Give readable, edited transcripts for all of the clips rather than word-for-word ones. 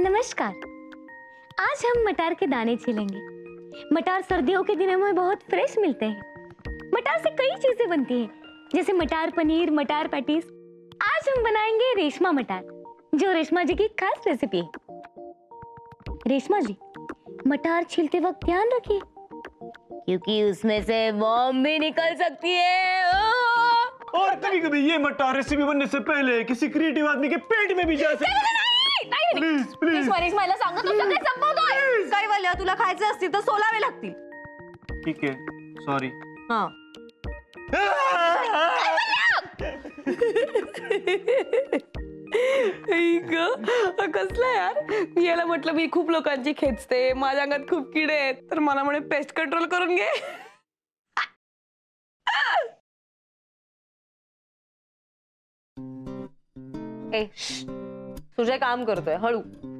नमस्कार। आज हम मटार के दाने छीलेंगे। मटार सर्दियों के दिनों में बहुत फ्रेश मिलते हैं। मटार से कई चीजें बनती हैं, जैसे मटार पनीर, मटार पैटीज। आज हम बनाएंगे रेशमा मटार, जो रेशमा जी की खास रेसिपी है। रेशमा जी, मटार छीलते वक्त ध्यान रखिए, क्योंकि उसमें से बॉम्ब भी निकल सकती है। और कभी-कभी ये मटार रेसिपी बनने से पहले किसी क्रिएटिव आदमी के पेट में भी जा सकती है। प्लीज प्लीज मला सांगा, तो सगळे संपवतोय. काय वाल्या, तुला खायचे असतील तर सोलावे लागतील. ठीक है, सॉरी. हाँ. कसला यार, मी याला म्हटलं मी खूप लोकांची खेचते, माझ्या अंगात खूप किडे आहेत, तर मला म्हणे पेस्ट कंट्रोल करून घे. ए, तुझे काम करतोय, हळू.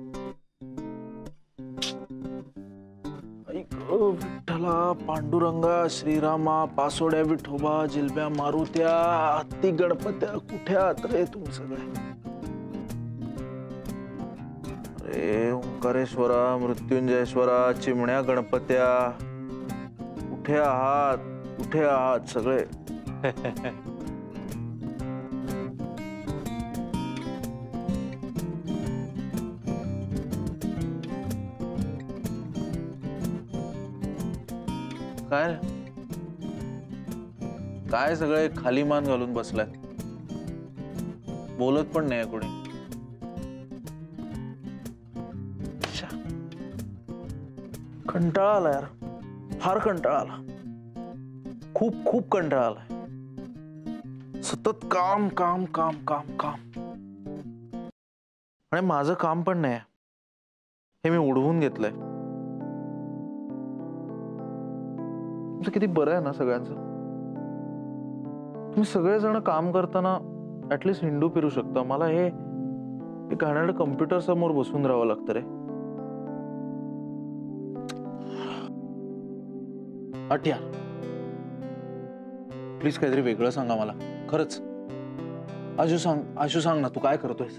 विठ्ठला, पांडुरंगा, श्रीरामा, पासोड्या विठोबा, जिलब्या मारुत्या, हत्ती गणपत्या, कुठे आहात रे तुम्ही सगळे? अरे ओंकारेश्वरा, मृत्युंजयेश्वरा, चिमण्या गणपत्या, कुठे आहात? कुठे आहात सगळे? काय काय सगळे खाली मान घालून बसलाय, बोलत पण नाही कोणी. कंटाळा आला यार, फार कंटाळा आला, खूप खूप कंटाळा आलाय. सतत काम काम काम काम काम, आणि माझं काम पण नाही हे मी उडवून घेतलंय. किती बरं आहे ना सगळ्यांचं. तुम्ही सगळेजण काम करताना ऍटलीस्ट हिंडू फिरू शकता. मला हे घाणेरडं कम्प्युटर समोर बसून राहावं लागतं रे. यार प्लीज काहीतरी वेगळं सांगा मला, खरंच. आशू सांग ना, तू काय करतोयस?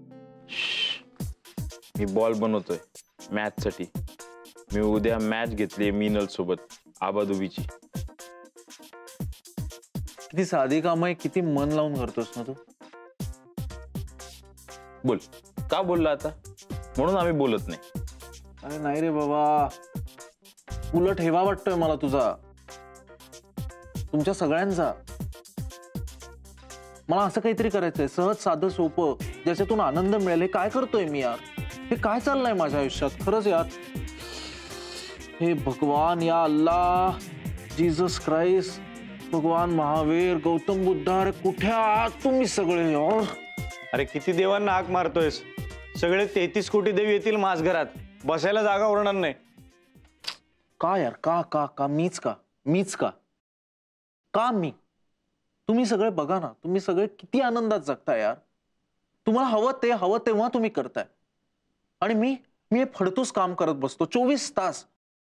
मी बॉल बनवतोय मॅच साठी. मी उद्या मॅच घेतली मीनल सोबत, आबादुबीची. किती साधी काम आहे, किती मन लावून करतोस ना तू. बोल, का बोलला आता? म्हणून आम्ही बोलत नाही. अरे नाही रे बाबा, उलट हेवा वाटतोय मला तुझा, तुमच्या सगळ्यांचा. मला असं काहीतरी करायचंय, सहज साधं सोपं, ज्याच्यातून आनंद मिळेल. हे काय करतोय मी यार? हे काय चाललंय माझ्या आयुष्यात खरंच यार? हे भगवान, या अल्लाह, जीसस क्राइस्ट, भगवान महावीर, गौतम बुद्ध, अरे कुठे आहात तुम्ही सगळे यार? अरे किती देवांना हाक मारतोयस? सगळे 33 कोटी देव येतील माझ घरात, बसायला जागा उरणार नाही. का यार? का का का मीच का मीच का का मी? तुम्ही सगळे बघा ना, तुम्ही सगळे किती आनंदात जगताय यार. तुम्हाला हवं तेव्हा तुम्ही करताय, आणि मी हे फडतूस काम करत बसतो 24 तास.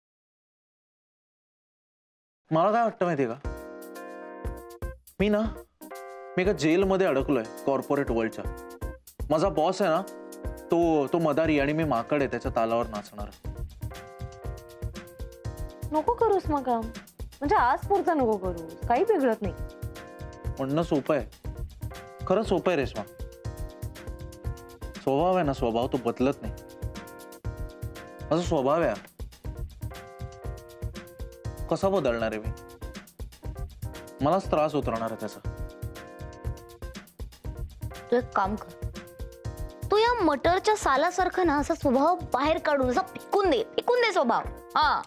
मला काय वाटतं माहितीये का, मी एका जेलमध्ये अडकलोय कॉर्पोरेट वर्ल्डच्या. माझा बॉस आहे ना, तो मदारी, आणि मी माकड आहे त्याच्या तालावर नाचणार. नको करूस मग काम, म्हणजे आज पुरता नको करूस, काही बिघडत नाही. म्हणणं सोपं आहे, खरं सोपं आहे रेश्मा. स्वभाव आहे ना, स्वभाव तो बदलत नाही. माझा स्वभाव आहे, कसा बदलणार आहे मी? मलाच त्रास उतरणार आहे त्याचा. तू एक काम कर, तू या मटरच्या सालासारखं ना असा स्वभाव बाहेर काढून असा फेकून दे स्वभाव. हा,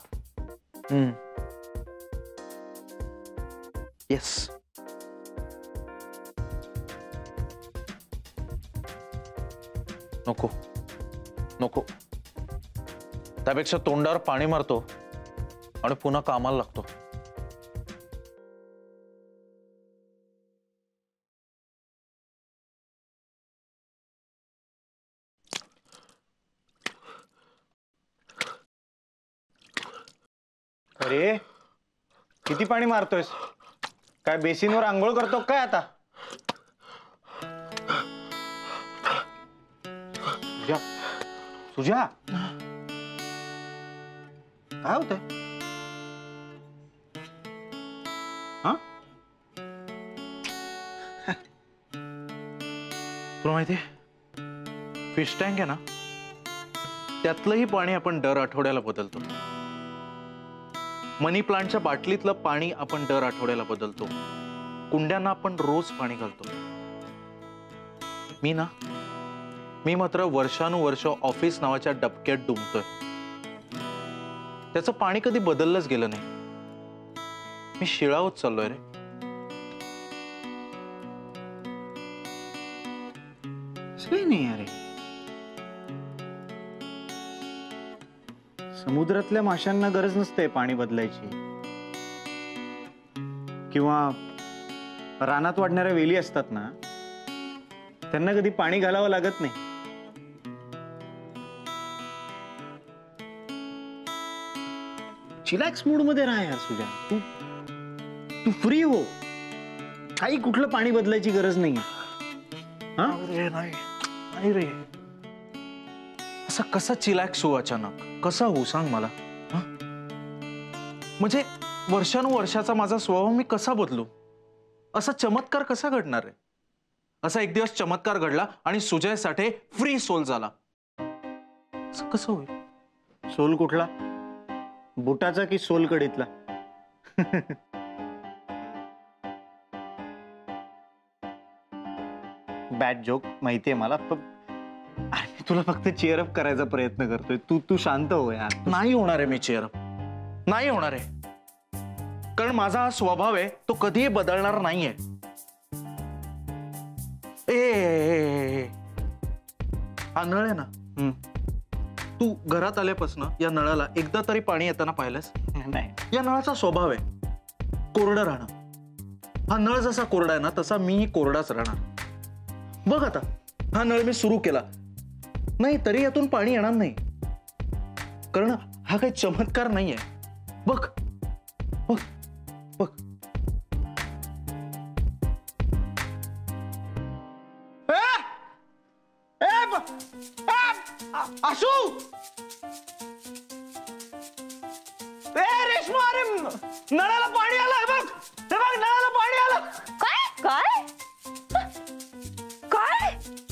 येस. नको नको, त्यापेक्षा तोंडावर पाणी मारतो आणि पुन्हा कामाला लागतो. अरे किती पाणी मारतोयस? काय बेसिनवर आंघोळ करतो काय आता? तुझ्या काय होतंय? हा तुला माहितीये फिश टँक आहे ना, त्यातलंही पाणी आपण दर आठवड्याला बदलतो. मनी प्लांटच्या बाटलीतलं पाणी आपण दर आठवड्याला बदलतो. कुंड्यांना आपण रोज पाणी घालतो. मी मात्र वर्षानुवर्ष ऑफिस नावाच्या डबक्यात डुंबतोय. त्याचं पाणी कधी बदललंच गेलं नाही. मी शिळा होत चाललोय रे. काही नाही अरे, समुद्रातल्या माशांना गरज नसते पाणी बदलायची, किंवा रानात वाढणाऱ्या वेली असतात ना, त्यांना कधी पाणी घालावं लागत नाही. चिलॅक्स मूड मध्ये राहा यार सुजा. तू फ्री हो. काही कुठलं पाणी बदलायची गरज नाही. नाही रे, असं कसा चिलॅक्स होऊ अचानक? कसा होऊ सांग मला. म्हणजे वर्षानुवर्षाचा माझा स्वभाव मी कसा बदलू? असा चमत्कार कसा घडणार आहे? असा एक दिवस चमत्कार घडला आणि सुजय साठे फ्री सोल झाला. असं कसं होईल? सोल कुठला? बुटाचा की सोलकडीतला? बॅड जोक माहितीये मला, मी तुला फक्त चेअरअप करायचा प्रयत्न करतोय. तू शांत हो यार. नाही होणार आहे मी चेअरअप. नाही होणार आहे, कारण माझा हा स्वभाव आहे तो कधीही बदलणार नाहीये. हा नळ आहे ना, तू घरात आल्यापासून या नळाला एकदा तरी पाणी येताना पाहिलंस? नाही. या नळाचा स्वभाव आहे कोरडं राहणं. हा नळ जसा कोरडा आहे ना, तसा मीही कोरडाच राहणार. बघ आता, हा नळ मी सुरू केला नाही तरी यातून पाणी येणार नाही, कारण हा काही चमत्कार नाहीये. बघ बघ बघ. आशू, रेश्मा, अरे नळाला पाणी आलं. बघ नळाला पाणी आलं. काय काय काय?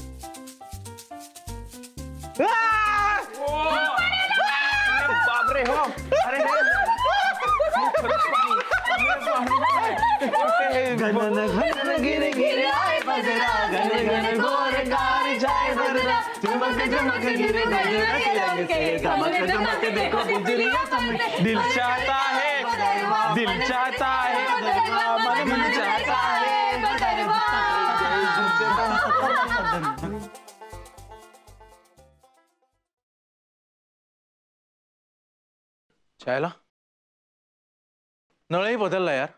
बापरे. हो अरे दिल चाहता है, दिल चाहता है, दिल चाहता है. चायला नळही बदलला यार.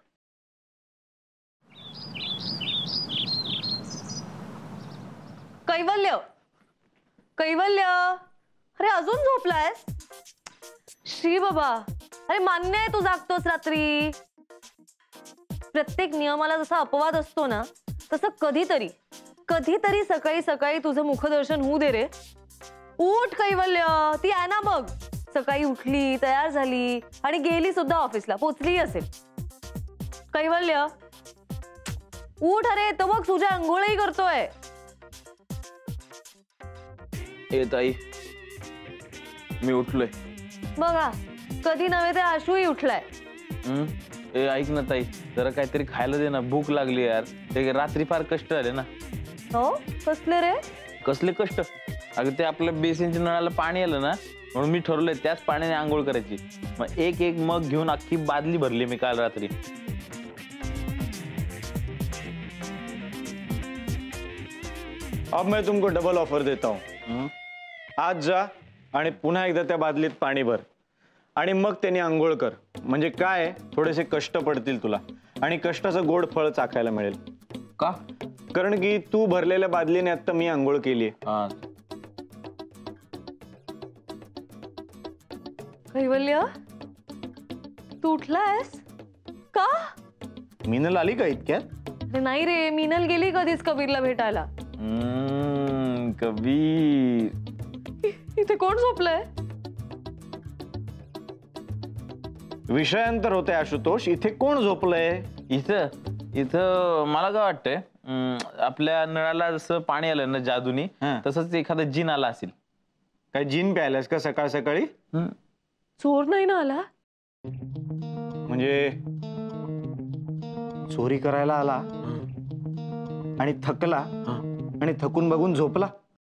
कैवल्य, कैवल्य, अरे अजून झोपलायस? श्री बाबा, अरे मान्य आहे तू जागतोस रात्री. प्रत्येक नियमाला जसा अपवाद असतो ना, तसं कधीतरी कधीतरी सकाळी सकाळी तुझं मुखदर्शन होऊ दे रे. उठ कैवल्य, ती आहे ना बघ, सकाळी उठली, तयार झाली आणि गेली सुद्धा ऑफिसला, पोचली असेल. कैवल्य उठ, अरे तो बघ तुझ्या अंघोळही करतोय. ए ताई, मी उठलोय. बघा, कधी नव्हे ते आशूही उठलाय. ए ऐक ना ताई, जरा काहीतरी खायला दे ना, भूक लागली यार. ते रात्री फार कष्ट झाले ना. हो, कसले रे? कसले कष्ट? अगं ते आपल्या बेसिनच्या नळाला पाणी आलं ना, म्हणून मी ठरवलंय त्याच पाण्याने आंघोळ करायची. मग एक एक मग घेऊन अख्खी बादली भरली मी काल रात्री. अब मैं तुमको डबल ऑफर देता हूँ. आज जा आणि पुन्हा एकदा त्या बादलीत पाणी भर आणि मग त्याने आंघोळ कर. म्हणजे काय, थोडेसे कष्ट पडतील तुला आणि कष्टाचं गोड फळ चाखायला मिळेल. का? कारण की तू भरलेल्या बादलीने आता मी आंघोळ केली. कैवल्य, तू उठलायस का? मीनल आली का इतक्यात? अरे नाही रे, मीनल गेली कधीच कबीरला भेटायला. कबीर इथे कोण झोपलंय? विषयांतर होते आशुतोष, इथे कोण झोपलंय? इथं इथं मला काय वाटतंय, आपल्या नळाला जसं पाणी आलं ना जादूनी, हा. तसंच एखादा जिन आला असेल. काय जीन प्यायलास का सकाळ सकाळी? चोर नाही ना आला? म्हणजे चोरी करायला आला आणि थकला आणि थकून बघून झोपला.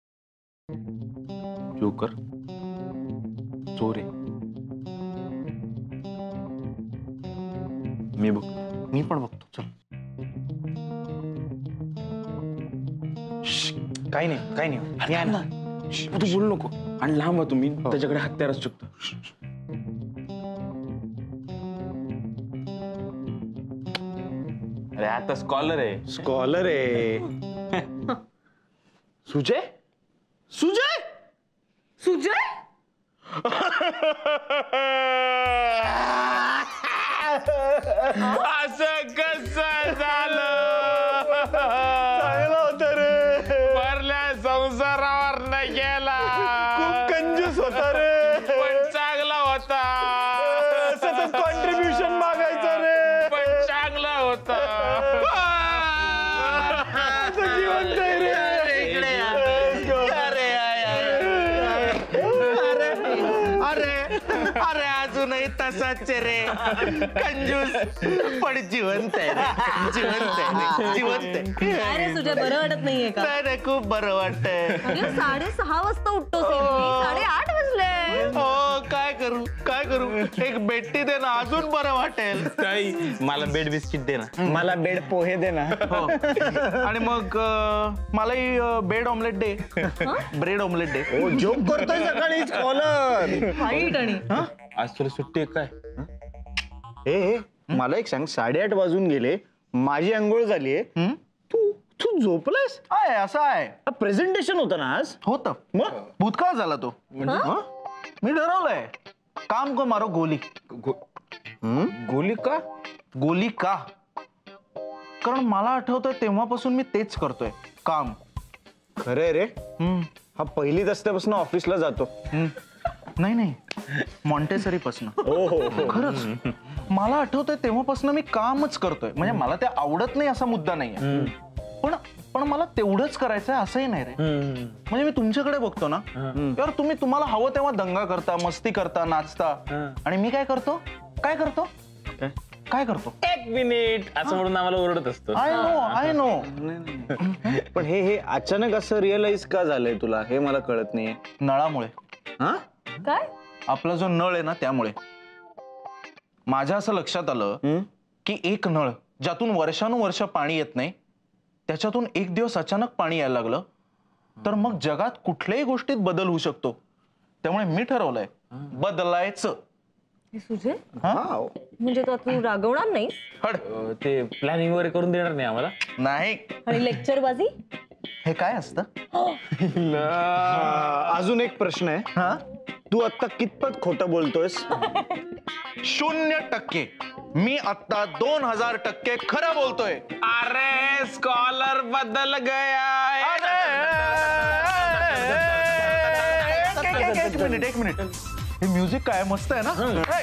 जोकर चोरे. मी बघ. मी पण बघतो, चल. काही नाही, काही नाही. अरे थांब ना. तू बोलू नको आणि लांब हो तुम्ही, त्याच्याकडे हत्यार असू शकतो. अरे आता स्कॉलर आहे. स्कॉलर आहे. सुजय, सुजय, सुजय? असं कसं झालं? चांगला होता रे. भरल्या संसारावर न गेला. खूप कंजूस होता रे. पण चांगला होता. सतत कॉन्ट्रीब्युशन मागायचं रे. पण चांगला होता. आता जिवंत आहे रे. अरे अजूनही तसाच रे, कंजूस पण जिवंत आहे रे. जिवंत आहे, जिवंत आहे. अरे सुजय, बरं वाटत नाहीये का? नाही, खूप बरं वाटतंय. अरे 6:30 वाजता उठतोस, 8:30 वाजले. हो, काय करू काय करू, एक बेटी दे ना, अजून बरं वाटेल. काही मला बेड बिस्किट दे ना. मला बेड पोहे दे ना. हो. आणि मग मलाही बेड ऑमलेट दे. ब्रेड ऑमलेट दे. ओ, जोक करतोय सकाळी स्कॉलर. वाईट. आणि आज तुला सुट्टी आहे काय? हे मला एक सांग, 8:30 वाजून गेले, माझी अंघोळ झालीये, तू तू झोपलास? आहे असं आहे. प्रेझेंटेशन होतं ना आज? होतं. मग भूतकाळ झाला तो. हं? मी ठरवलंय, काम को मारो गोली. गोली का? गोली का? कारण मला आठवतंय तेव्हापासून मी तेच करतोय, काम. खरंय रे. हा पहिलीत असल्यापासून ऑफिसला जातो. नाही, मॉन्टेसरी पासून. खरंच मला आठवतंय तेव्हापासून मी कामच करतोय. म्हणजे मला ते आवडत नाही असा मुद्दा नाहीये, पण मला तेवढंच करायचंय असंही नाही रे. म्हणजे मी तुमच्याकडे बघतो ना, यार तुम्ही तुम्हाला हवं तेव्हा दंगा करता, मस्ती करता, नाचता, आणि मी काय करतो? एक मिनिट असं म्हणून आम्हाला ओरडत असतो. I know. पण हे अचानक असं रिअलाइज का झालंय तुला, हे मला कळत नाहीये. नळामुळे. हा? काय? आपला जो नळ आहे ना, त्यामुळे माझ्या असं लक्षात आलं की एक नळ ज्यातून वर्षानुवर्ष पाणी येत नाही, त्याच्यातून एक दिवस अचानक पाणी यायला लागलं, तर मग जगात कुठल्याही गोष्टीत बदल होऊ शकतो. त्यामुळे मी ठरवलंय बदलायचं. सुजय, हा. म्हणजे तू रागवणार नाही? हड. ते प्लॅनिंग वगैरे करून देणार नाही आम्हाला. नाही. आणि लेक्चर बाजी? हे काय असतं? अजून एक प्रश्न आहे. हा, तू आता कितपत खोटं बोलतोयस? 0%. मी आता 2000% खरं बोलतोय. अरे स्कॉलर बदल गया. एक मिनिट. हे म्युझिक काय मस्त आहे ना.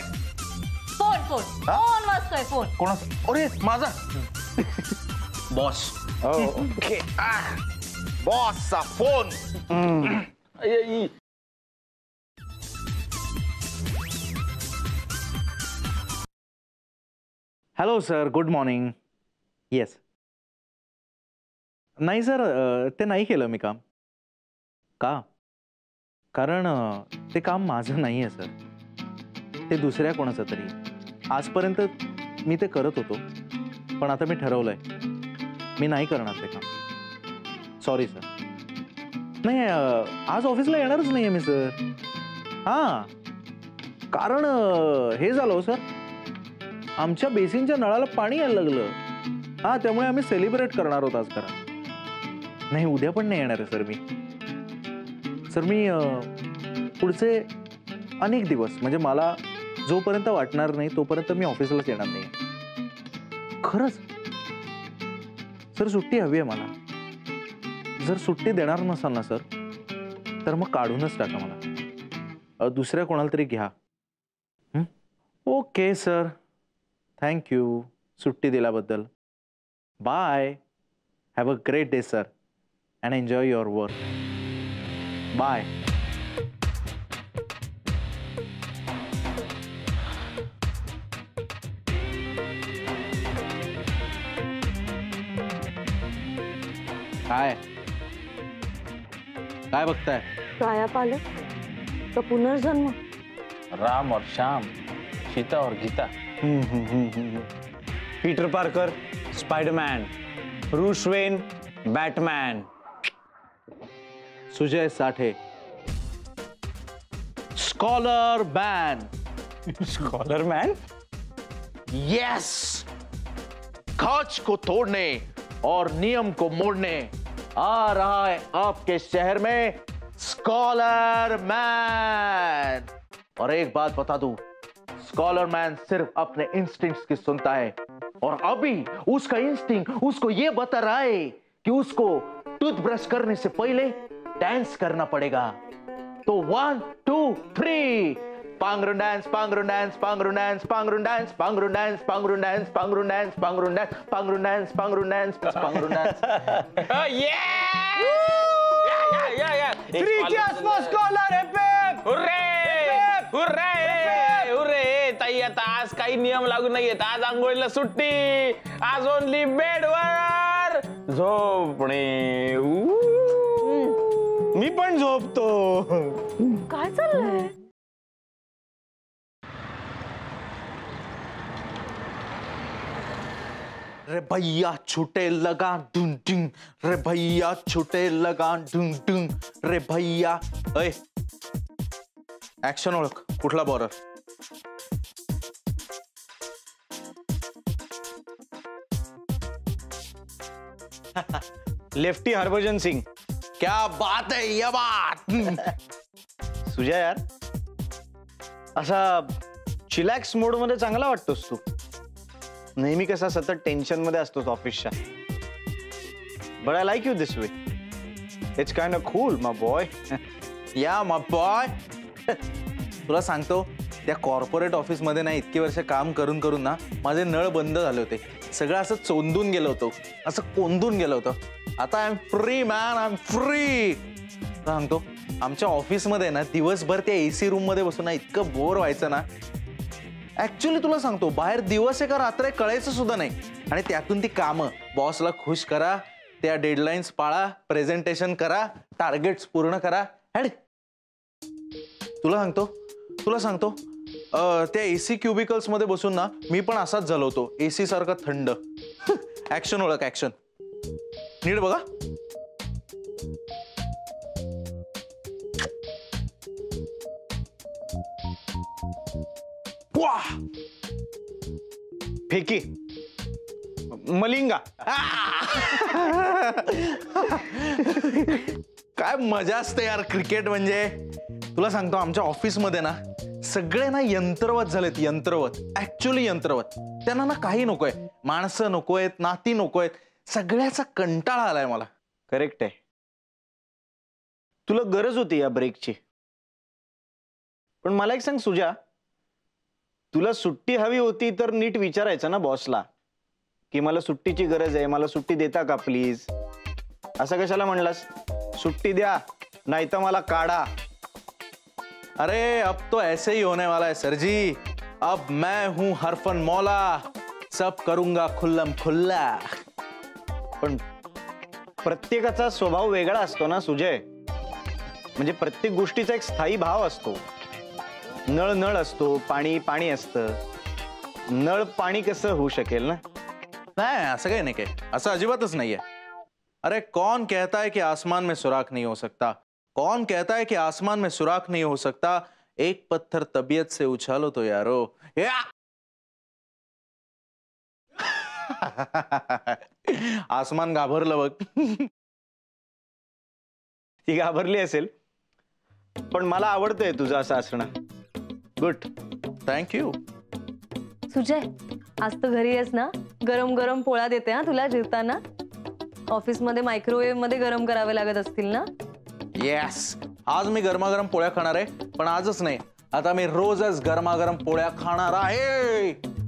फोन वाजतोय. फोन कोणाचा? अरे माझा. बॉस. ओके. बॉसचा phone. Hello sir, good morning. Yes. नाही सर, ते नाही केलं मी काम. का? कारण ते काम माझं नाही आहे सर, ते दुसऱ्या कोणाचं तरी. आजपर्यंत मी ते करत होतो, पण आता मी ठरवलंय मी नाही करणार ते काम. Sorry sir. नाही, आज ऑफिसला येणारच नाही आहे मी सर. हां, कारण हे झालं हो सर, आमच्या बेसिनच्या नळाला पाणी यायला लागलं. हां, त्यामुळे आम्ही सेलिब्रेट करणार आहोत आज. करा. नाही, उद्या पण नाही येणार आहे सर मी. सर मी पुढचे अनेक दिवस, म्हणजे मला जोपर्यंत वाटणार नाही तोपर्यंत मी ऑफिसलाच येणार नाही. खरंच सर, सुट्टी हवी आहे मला. जर सुट्टी देणार नसाल ना सर, तर मग काढूनच टाका मला. दुसऱ्या कोणाला तरी घ्या. ओके सर, थँक्यू सुट्टी दिल्याबद्दल. Bye. Have a great day sir and enjoy your work. Bye. काय काय बघताय? कायापालट का पुनर्जन्म? राम और श्याम, सीता और Geeta. Peter Parker Spiderman, Bruce Wayne Batman. Sujay Sathe scholar man. Scholar man. Yes, कांच को तोड़ने और नियम को मोड़ने आ रहा है आपके शहर में स्कॉलर मैन. और एक बात बता दूं, स्कॉलर मैन सिर्फ अपने इंस्टिंक्ट्स की सुनता है और अभी उसका इंस्टिंक्ट उसको ये बता रहा है कि उसको टूथब्रश करने से पहले डांस करना पड़ेगा. तो 1 2 3 पांगरून डांस, पांगरून डांस, पांगरून डांस, पांगरून डांस, पांगरून डांस, पांगरून डांस, पांगरून डांस, पांगरून डांस, पांगरून डांस, पांगरून डांस, पांगरून डांस. ताई आता आज काही नियम लागू नाहीयेत. आज आंघोळीला सुट्टी. आज ओनली बेडवर झोपणे. मी पण झोपतो. काय चाललंय? रे भैया छुटे लगा डुंग डुंग, रे भैया छुटे लगा डुंग डुंग, रे भैया. अय ऍक्शन ओळख, कुठला बॉलर? लेफ्टी हरभजन सिंग. क्या बात है, ये बात. सुजय यार, असा चिलॅक्स मोड मध्ये चांगला वाटतोस तू. नेहमी कसा सतत टेन्शन मध्ये असतोस ऑफिसच्या. But I like you this way. It's kind of cool my boy. Yeah my boy. तुला सांगतो, त्या कॉर्पोरेट ऑफिस मध्ये ना इतकी वर्ष काम करून करून ना माझे नळ बंद झाले होते. सगळं असं चोंदून गेलं होतं, असं कोंदून गेलं होतं. आता I am free man, I am free. सांगतो, आमच्या ऑफिसमध्ये ना दिवसभर त्या एसी रूम मध्ये बसून ना इतकं बोर व्हायचं ना. ऍक्च्युली तुला सांगतो, बाहेर दिवस आहे का रात्र आहे कळायचं सुद्धा नाही. आणि त्यातून ती कामं, बॉसला खुश करा, त्या डेडलाईन्स पाळा, प्रेझेंटेशन करा, टार्गेट्स पूर्ण करा. तुला सांगतो त्या एसी क्युबिकल्स मध्ये बसून ना मी पण असाच झालो होतो, एसी सारखा थंड. ऍक्शन ओळख, ऍक्शन नीट बघा. वाह, फेकी मलिंगा. काय मजा असते यार क्रिकेट म्हणजे. तुला सांगतो, आमच्या ऑफिसमध्ये ना सगळे ना यंत्रवत झालेत, यंत्रवत. ऍक्च्युअली यंत्रवत. त्यांना ना काही नकोय, माणसं नकोयत, नाती नकोयत, सगळ्याचा कंटाळा आलाय मला. करेक्ट आहे. तुला गरज होती या ब्रेकची. पण मला एक सांग सुजा, तुला सुट्टी हवी होती तर नीट विचारायचं ना बॉसला की मला सुट्टीची गरज आहे, मला सुट्टी देता का प्लीज. असं कशाला म्हणलास? सुट्टी द्या नाही तर मला काढा. अरे अब तो ऐसे ही होने वाला है सर जी. अब मैं हूं हरफन मौला, सब करूंगा खुल्लम खुल्ला. पण प्रत्येकाचा स्वभाव वेगळा असतो ना सुजय. म्हणजे प्रत्येक गोष्टीचा एक स्थायी भाव असतो. नळ नळ असतो, पाणी पाणी असतं. नळ पाणी कसं होऊ शकेल ना. नाही, असं काही नाही, काय असं अजिबातच नाहीये. अरे कौन कहता है कि आसमान में सुराख नहीं हो सकता? कौन कहता है कि आसमान में सुराख नहीं हो सकता? एक पत्थर तबीयत से उछालो तो यारो. आसमान घाबरलं बघ. ती घाबरली असेल, पण मला आवडतंय तुझं असं असणं. Good, thank you. सुजय, आज तर घरी आहेस ना, गरम गरम पोळ्या देते हा तुला जेवताना. ऑफिस मध्ये मायक्रोवेव्ह मध्ये गरम करावे लागत असतील ना. येस, आज मी गरमागरम पोळ्या खाणार आहे, पण आजच नाही, आता मी रोजच गरमागरम पोळ्या खाणार आहे.